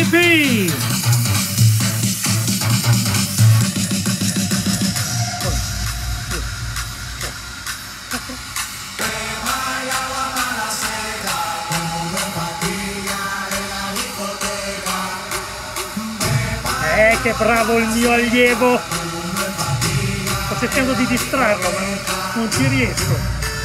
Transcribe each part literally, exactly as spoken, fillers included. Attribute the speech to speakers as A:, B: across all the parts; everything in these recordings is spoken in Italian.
A: Sammy P. Eh, che bravo il mio allievo! Sto cercando di distrarlo, ma non, non ci riesco.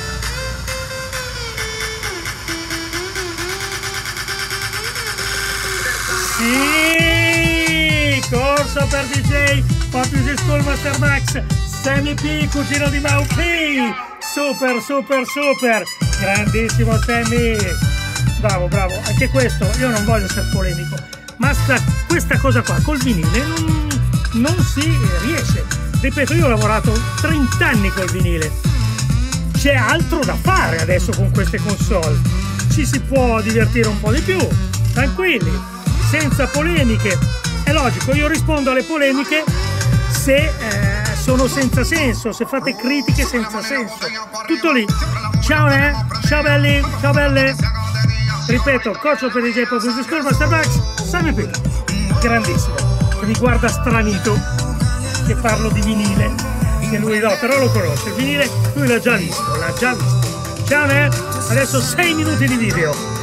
A: Sì! Corso per D J, Pop Music School Master Max, Sammy P, cugino di Mau P! Super, super, super! Grandissimo Sammy! Bravo, bravo! Anche questo, io non voglio essere polemico, ma sta, questa cosa qua col vinile non, non si riesce. Ripeto, io ho lavorato trenta anni col vinile, c'è altro da fare adesso con queste console, ci si può divertire un po' di più, tranquilli, senza polemiche. È logico, io rispondo alle polemiche se eh, sono senza senso, se fate critiche senza senso, tutto lì. Ciao eh, ciao belli, ciao belle. Ripeto, coach per D J Pop Music School Master Max, Sammy P, grandissimo, che mi guarda stranito che parlo di vinile, che lui no, però lo conosce, il vinile lui l'ha già visto, l'ha già visto. Ciao, eh? Adesso sei minuti di video.